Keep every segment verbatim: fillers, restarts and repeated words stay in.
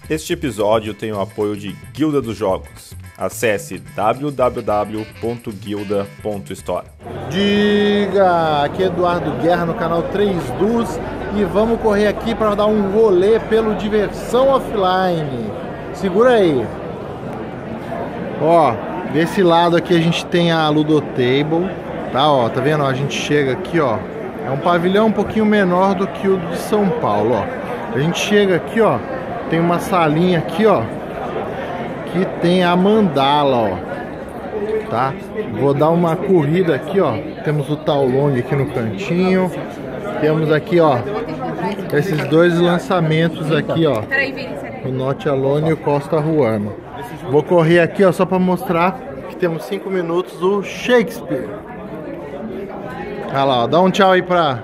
Este episódio tem o apoio de Guilda dos Jogos. Acesse w w w ponto guilda ponto store. Diga! Aqui é Eduardo Guerra no canal três Dus e vamos correr aqui para dar um rolê pelo Diversão Offline. Segura aí. Ó, desse lado aqui a gente tem a Ludotable, tá? Ó, tá vendo? A gente chega aqui, ó. É um pavilhão um pouquinho menor do que o de São Paulo, ó. A gente chega aqui, ó. Tem uma salinha aqui, ó, que tem a mandala, ó, tá? Vou dar uma corrida aqui, ó. Temos o Taolong aqui no cantinho. Temos aqui, ó, esses dois lançamentos aqui, ó, o Not Alone e o Costa Ruano. Vou correr aqui, ó, só para mostrar que temos cinco minutos o Shakespeare. Olha lá, ó, dá um tchau aí pra...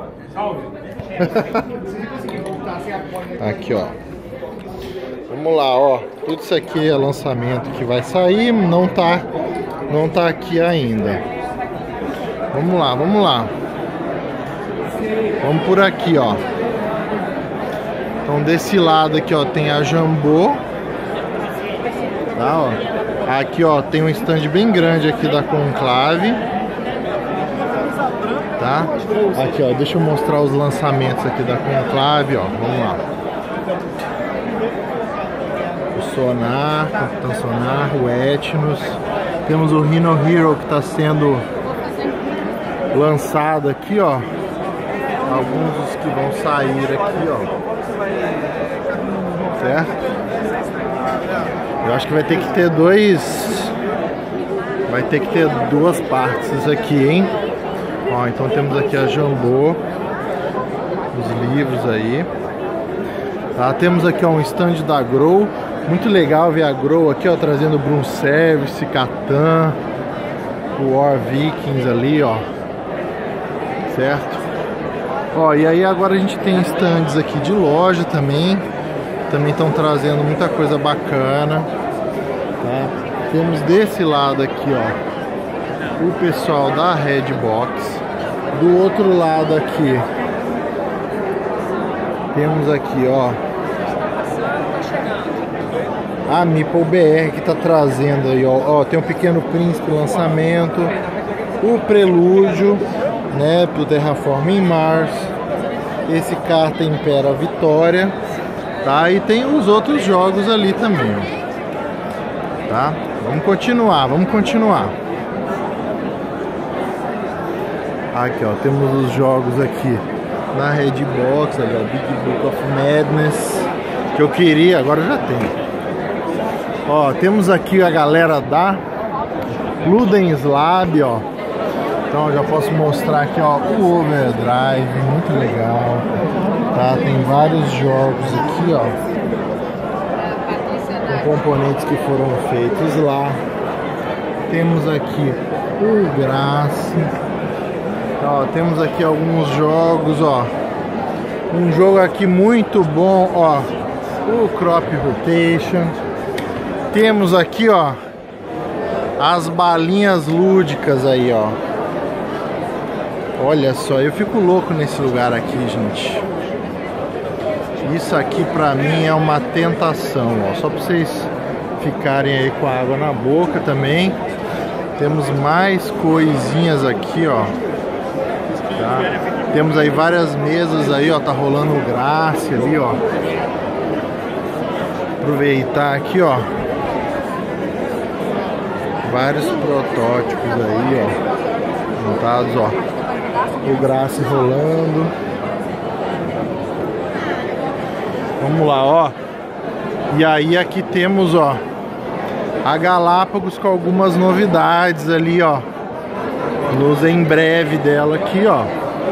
Aqui, ó. Vamos lá, ó. Tudo isso aqui é lançamento que vai sair, não tá, não tá aqui ainda. Vamos lá, vamos lá. Vamos por aqui, ó. Então desse lado aqui, ó, tem a Jambô. Tá, ó. Aqui, ó, tem um stand bem grande aqui da Conclave. Tá? Aqui, ó, deixa eu mostrar os lançamentos aqui da Conclave, ó. Vamos lá. Sonar, Capitão Sonar, o Etnos. Temos o Rhino Hero que está sendo lançado aqui, ó. Alguns dos que vão sair aqui, ó. Certo? Eu acho que vai ter que ter dois. Vai ter que ter duas partes isso aqui, hein? Ó, então temos aqui a Jambô, os livros aí. Tá? Temos aqui, ó, um stand da Grow. Muito legal ver a Grow aqui, ó, trazendo Broom Service, Catan, o War Vikings ali, ó. Certo? Ó, e aí agora a gente tem stands aqui de loja também. Também estão trazendo muita coisa bacana. Tá? Temos desse lado aqui, ó, o pessoal da Redbox. Do outro lado aqui, temos aqui, ó, a Meeple B R que tá trazendo aí, ó, ó, tem o Pequeno Príncipe lançamento, o Prelúdio, né, pro Terraforming Mars, esse Carta Impera Vitória, tá? E tem os outros jogos ali também, ó. Tá? Vamos continuar, vamos continuar. Aqui, ó, temos os jogos aqui na Redbox, ali, ó, Big Book of Madness, que eu queria, agora já tem. Ó, temos aqui a galera da Ludens Lab, ó. Então já posso mostrar aqui, ó, o Overdrive, muito legal. Tá? Tem vários jogos aqui, ó, com componentes que foram feitos lá. Temos aqui o Grace. Ó, temos aqui alguns jogos, ó. Um jogo aqui muito bom, ó, o Crop Rotation. Temos aqui, ó, as balinhas lúdicas aí, ó. Olha só, eu fico louco nesse lugar aqui, gente. Isso aqui pra mim é uma tentação, ó. Só pra vocês ficarem aí com a água na boca também. Temos mais coisinhas aqui, ó. Tá? Temos aí várias mesas aí, ó. Tá rolando o Grace ali, ó. Aproveitar aqui, ó. Vários protótipos aí, ó, montados, ó, o Grace rolando. Vamos lá, ó. E aí aqui temos, ó, a Galápagos com algumas novidades ali, ó. Luz em breve dela aqui, ó.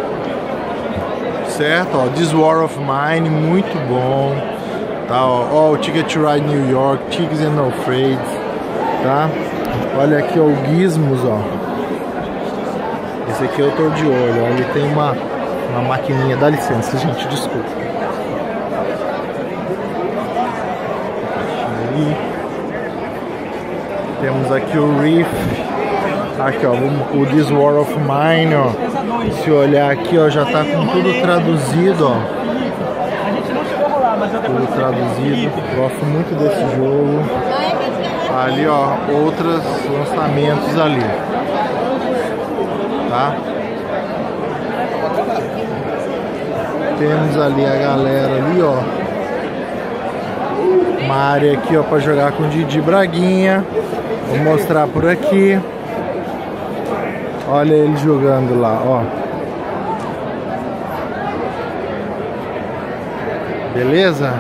Certo, ó, This War of Mine, muito bom. Tá, ó, ó, o Ticket to Ride New York, Tiggs and No Fades, tá? Olha aqui, ó, o Gizmos, ó. Esse aqui eu tô de olho, ó. Ele tem uma, uma maquininha. Dá licença, gente, desculpa. Aqui. Temos aqui o Reef. Aqui, ó, o This War of Mine, ó. Se olhar aqui, ó, já tá com tudo traduzido, ó. tudo traduzido. Gosto muito desse jogo. Ali, ó, outros lançamentos ali, tá? Temos ali a galera ali, ó. Uma área aqui, ó, para jogar com o Didi Braguinha. Vou mostrar por aqui. Olha ele jogando lá, ó. Beleza?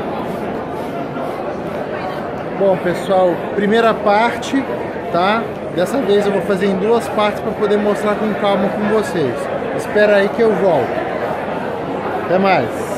Bom, pessoal, primeira parte, tá? Dessa vez eu vou fazer em duas partes para poder mostrar com calma com vocês. Espera aí que eu volto. Até mais.